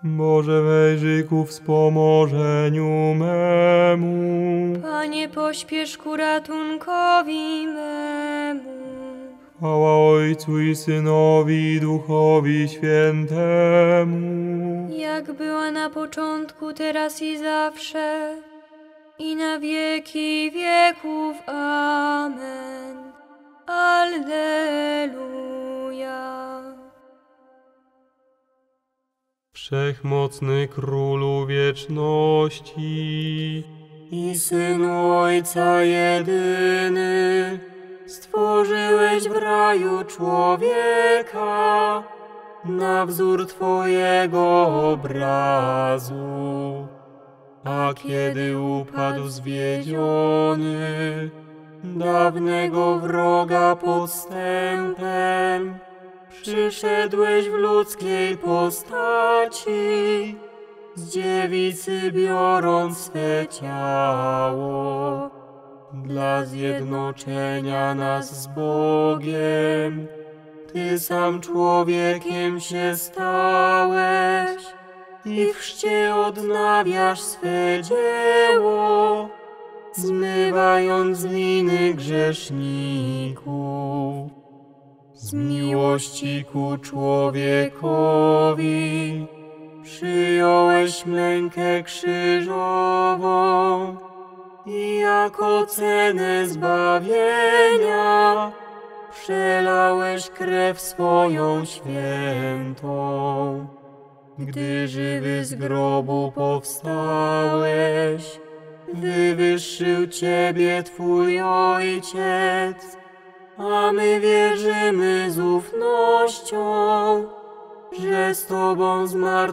Boże, wejrzyj ku wspomożeniu memu. Panie, pośpiesz ku ratunkowi memu. Chwała Ojcu i Synowi, i Duchowi Świętemu. Jak była na początku, teraz i zawsze, i na wieki wieków. Amen. Alleluja. Wszechmocny Królu wieczności I Synu Ojca jedyny, stworzyłeś w raju człowieka na wzór Twojego obrazu. A kiedy upadł zwiedziony, dawnego wroga podstępem, przyszedłeś w ludzkiej postaci, z dziewicy biorąc swe ciało, dla zjednoczenia nas z Bogiem. Ty sam człowiekiem się stałeś i w chrzcie odnawiasz swe dzieło, zmywając winy grzeszników. Z miłości ku człowiekowi przyjąłeś mękę krzyżową i jako cenę zbawienia przelałeś krew swoją świętą. Gdy żywy z grobu powstałeś, wywyższył Ciebie Twój Ojciec, a my wierzymy z ufnością, że z Tobą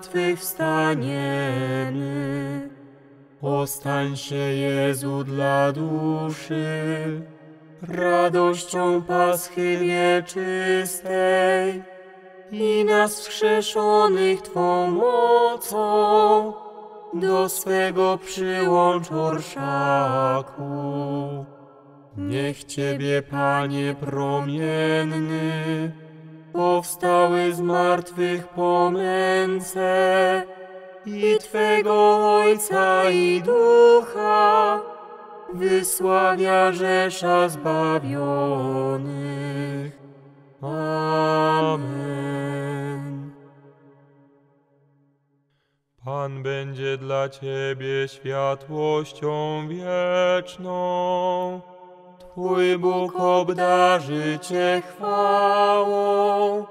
zmartwychwstaniemy. Ostań się, Jezu, dla duszy radością Paschy wieczystej i nas wskrzeszonych Twą mocą do swego przyłącz orszaku. Niech Ciebie, Panie promienny, powstały z martwych po męce i Twego Ojca i Ducha wysławia rzesza zbawionych. Amen. Pan będzie dla Ciebie światłością wieczną. Twój Bóg obdarzy Cię chwałą.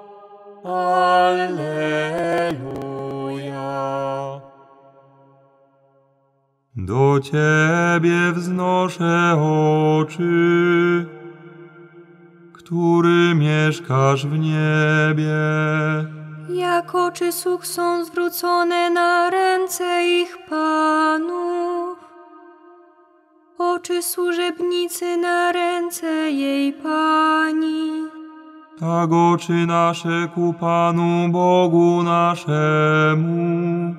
Alleluja. Do Ciebie wznoszę oczy, który mieszkasz w niebie. Jak oczy sług są zwrócone na ręce ich panów, oczy służebnicy na ręce jej pani. Tak oczy nasze ku Panu Bogu naszemu,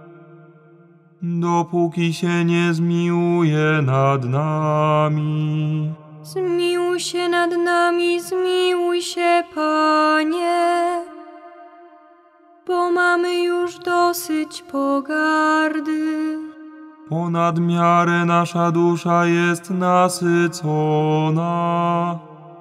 dopóki się nie zmiłuje nad nami. Zmiłuj się nad nami, zmiłuj się, Panie, bo mamy już dosyć pogardy. Ponad miarę nasza dusza jest nasycona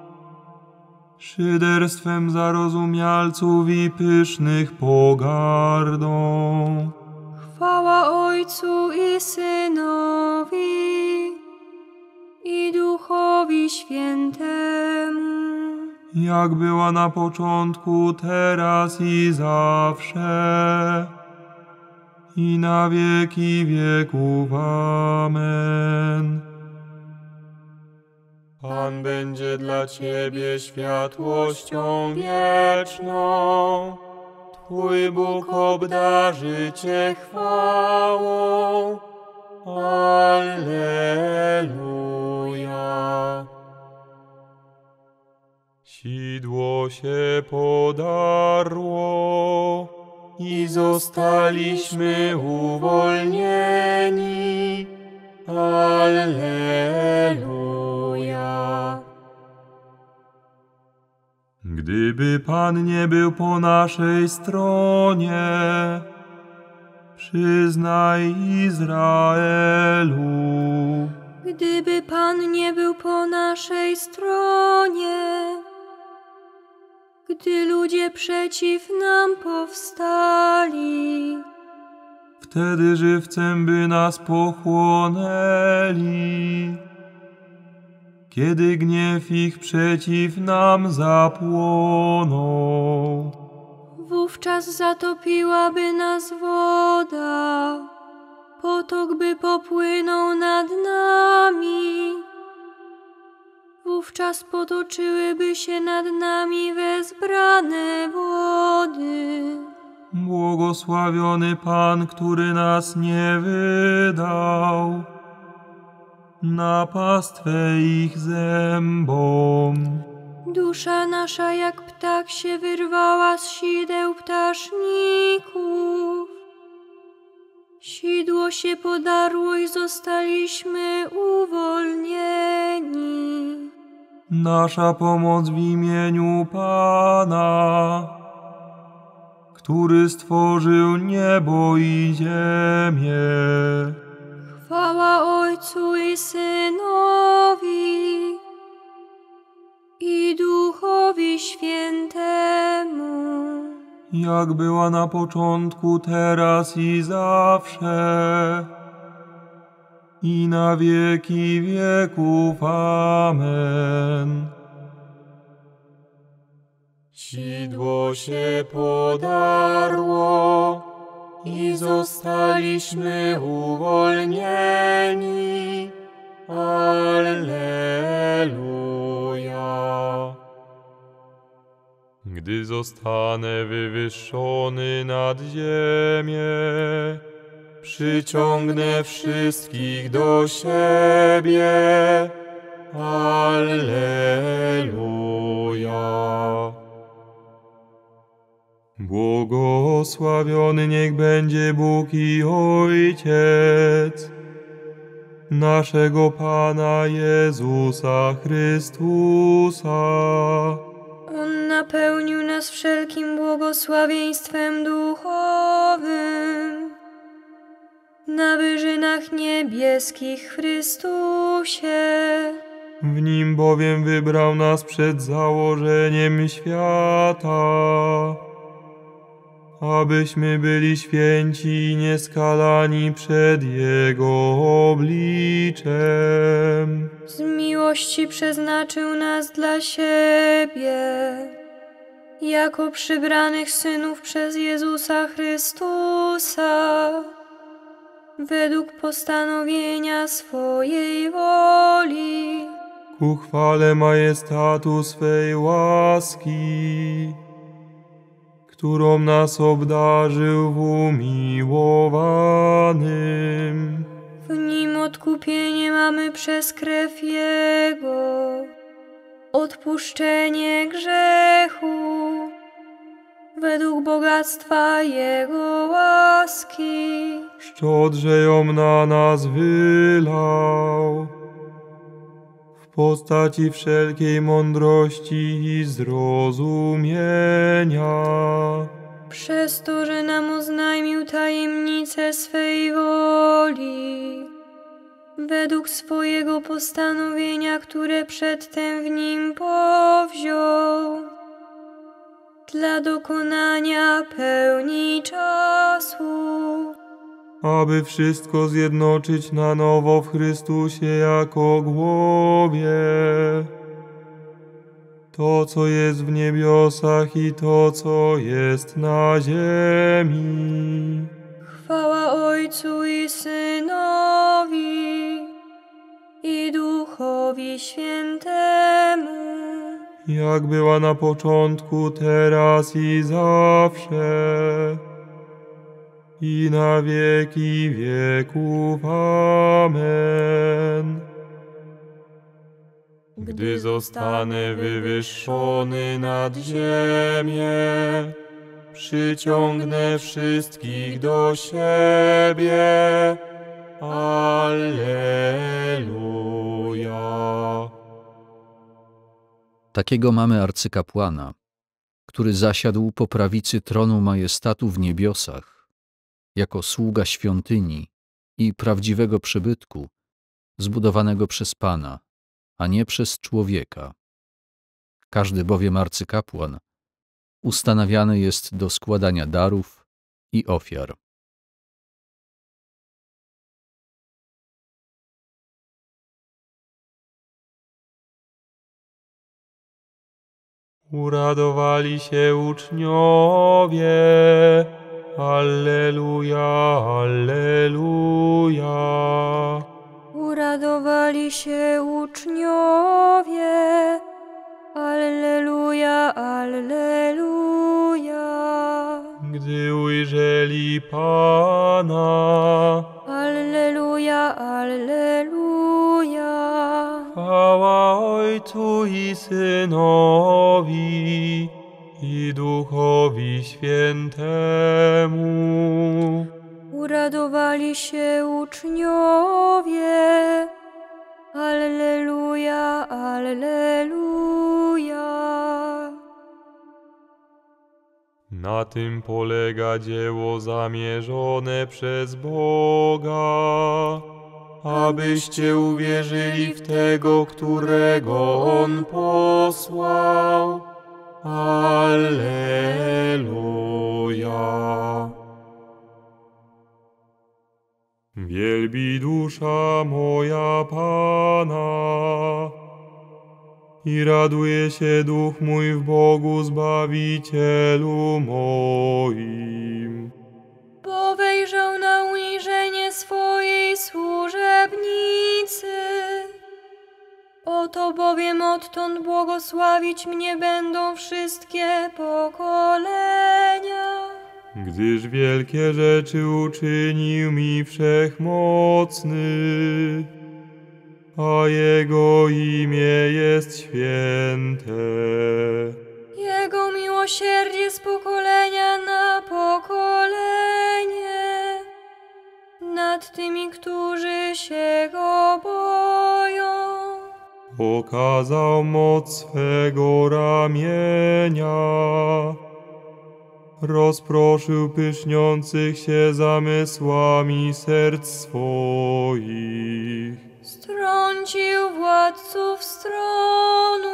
szyderstwem zarozumialców i pysznych pogardą. Chwała Ojcu i Synowi i Duchowi Świętemu, Jak była na początku, teraz i zawsze, i na wieki wieków. Amen. Pan będzie dla Ciebie światłością wieczną. Twój Bóg obdarzy Cię chwałą. Alleluja. Sidło się podarło i zostaliśmy uwolnieni. Alleluja. Gdyby Pan nie był po naszej stronie, Przyznaj, Izraelu. Gdyby Pan nie był po naszej stronie, gdy ludzie przeciw nam powstali, Wtedy żywcem by nas pochłonęli, kiedy gniew ich przeciw nam zapłonął. wówczas zatopiłaby nas woda, potok by popłynął nad nami. Wówczas potoczyłyby się nad nami wezbrane wody. Błogosławiony Pan, który nas nie wydał na pastwę ich zębom. Dusza nasza jak ptak się wyrwała z sideł ptaszników. Sidło się podarło i zostaliśmy uwolnieni. Nasza pomoc w imieniu Pana, który stworzył niebo i ziemię. Chwała Ojcu i Synowi i Duchowi Świętemu, Jak była na początku, teraz i zawsze, i na wieki wieków. Amen. Sidło się podarło i zostaliśmy uwolnieni. Alleluja. Gdy zostanę wywyższony nad ziemię, przyciągnę wszystkich do siebie. Alleluja. Błogosławiony niech będzie Bóg i Ojciec naszego Pana Jezusa Chrystusa. On napełnił nas wszelkim błogosławieństwem duchowym na wyżynach niebieskich w Chrystusie. W Nim bowiem wybrał nas przed założeniem świata, abyśmy byli święci i nieskalani przed Jego obliczem. Z miłości przeznaczył nas dla siebie, jako przybranych synów przez Jezusa Chrystusa, według postanowienia swojej woli, Ku chwale majestatu swej łaski, którą nas obdarzył w umiłowanym. w Nim odkupienie mamy przez krew Jego, odpuszczenie grzechu, według bogactwa Jego łaski. Szczodrze ją na nas wylał, w postaci wszelkiej mądrości i zrozumienia. Przez to, że nam oznajmił tajemnicę swej woli, według swojego postanowienia, które przedtem w Nim powziął, dla dokonania pełni czasu, aby wszystko zjednoczyć na nowo w Chrystusie jako głowie. To, co jest w niebiosach i to, co jest na ziemi. Chwała Ojcu i Synowi i Duchowi Świętemu, Jak była na początku, teraz i zawsze, i na wieki wieków. Amen. Gdy zostanę wywyższony nad ziemię, przyciągnę wszystkich do siebie. Alleluja. Takiego mamy arcykapłana, który zasiadł po prawicy tronu majestatu w niebiosach jako sługa świątyni i prawdziwego przybytku, zbudowanego przez Pana, a nie przez człowieka. Każdy bowiem arcykapłan ustanawiany jest do składania darów i ofiar. Uradowali się uczniowie. Alleluja, alleluja. Uradowali się uczniowie. Alleluja, alleluja. Gdy ujrzeli Pana. Alleluja, alleluja. Chwała Ojcu i Synowi i Duchowi Świętemu. Uradowali się uczniowie. Alleluja, alleluja. Na tym polega dzieło zamierzone przez Boga, abyście uwierzyli w Tego, którego On posłał. Alleluja. Wielbi dusza moja Pana i raduje się duch mój w Bogu Zbawicielu moim. Bo wejrzał na uniżenie swojej służebnicy. Oto bowiem odtąd błogosławić mnie będą wszystkie pokolenia. Gdyż wielkie rzeczy uczynił mi Wszechmocny, a Jego imię jest święte. Jego miłosierdzie z pokolenia na pokolenie nad tymi, którzy się Go boją. Okazał moc swego ramienia, rozproszył pyszniących się zamysłami serc swoich. Strącił władców stronu,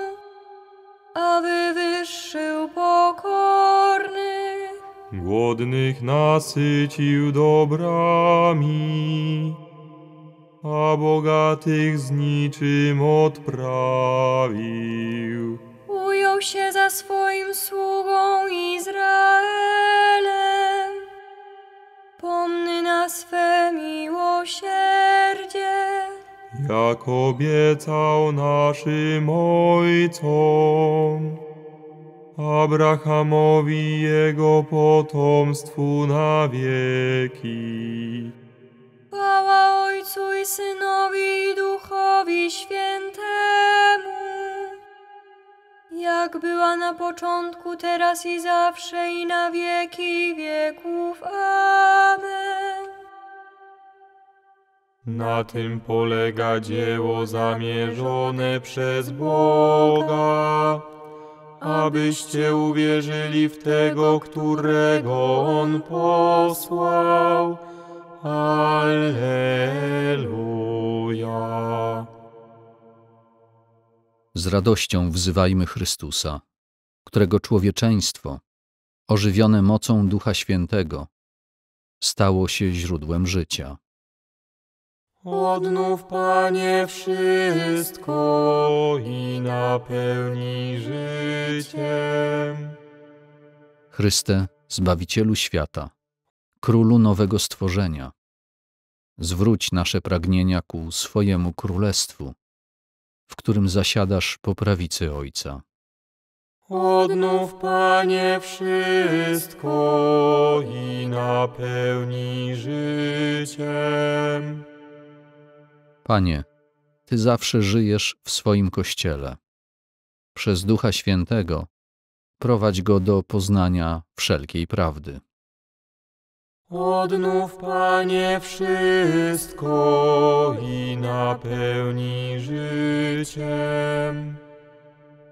a wywyższył pokornych. Głodnych nasycił dobrami, a bogatych z niczym odprawił. Ujął się za swoim sługą Izraelem. Pomny na swe miłosierdzie. Jak obiecał naszym ojcom, Abrahamowi i jego potomstwu na wieki. Chwała Ojcu i Synowi i Duchowi Świętemu, jak była na początku, teraz i zawsze, i na wieki wieków. Amen. Na tym polega dzieło zamierzone przez Boga, abyście uwierzyli w Tego, którego On posłał. Alleluja. Z radością wzywajmy Chrystusa, którego człowieczeństwo, ożywione mocą Ducha Świętego, stało się źródłem życia. Odnów, Panie, wszystko i napełnij życiem. Chryste, Zbawicielu świata, Królu nowego stworzenia, zwróć nasze pragnienia ku swojemu królestwu, w którym zasiadasz po prawicy Ojca. Odnów, Panie, wszystko i napełnij życiem. Panie, Ty zawsze żyjesz w swoim Kościele. Przez Ducha Świętego prowadź go do poznania wszelkiej prawdy. Odnów, Panie, wszystko i napełnij życiem.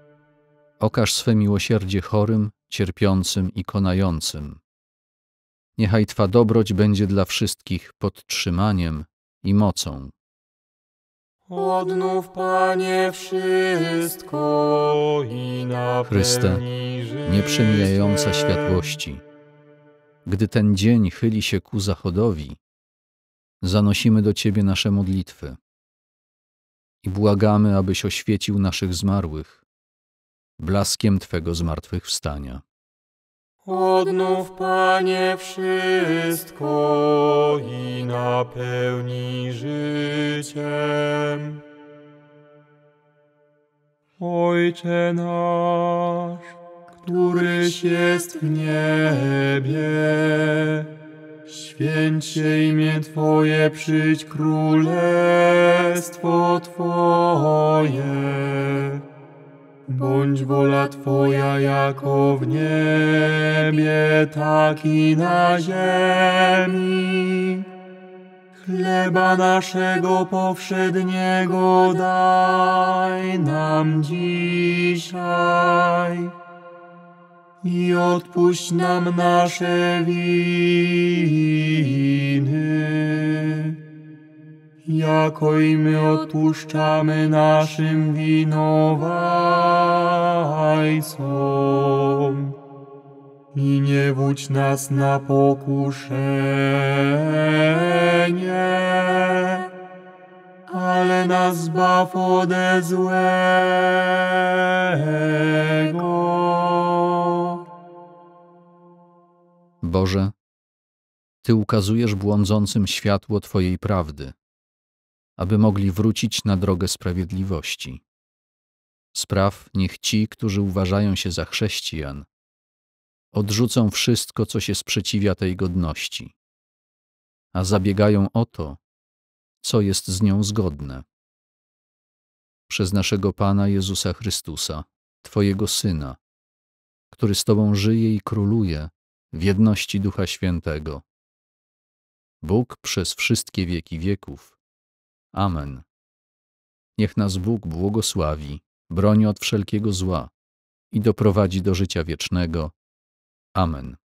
Okaż swe miłosierdzie chorym, cierpiącym i konającym. Niechaj Twa dobroć będzie dla wszystkich podtrzymaniem i mocą. Odnów, Panie, wszystko i napełnij Chryste, nieprzemijająca życiem. światłości, gdy ten dzień chyli się ku zachodowi, zanosimy do Ciebie nasze modlitwy i błagamy, abyś oświecił naszych zmarłych blaskiem Twego zmartwychwstania. Odnów, Panie, wszystko i napełnij życiem. Ojcze nasz, któryś jest w niebie, święć się imię Twoje, przyjdź królestwo Twoje. Bądź wola Twoja jako w niebie, tak i na ziemi. Chleba naszego powszedniego daj nam dzisiaj i odpuść nam nasze winy, jako i my odpuszczamy naszym winowajcom. I nie wódź nas na pokuszenie, ale nas zbaw ode złego. Boże, Ty ukazujesz błądzącym światło Twojej prawdy, aby mogli wrócić na drogę sprawiedliwości. Spraw, niech ci, którzy uważają się za chrześcijan, odrzucą wszystko, co się sprzeciwia tej godności, a zabiegają o to, co jest z nią zgodne. Przez naszego Pana Jezusa Chrystusa, Twojego Syna, który z Tobą żyje i króluje w jedności Ducha Świętego. Bóg przez wszystkie wieki wieków. Amen. Niech nas Bóg błogosławi, broni od wszelkiego zła i doprowadzi do życia wiecznego. Amen.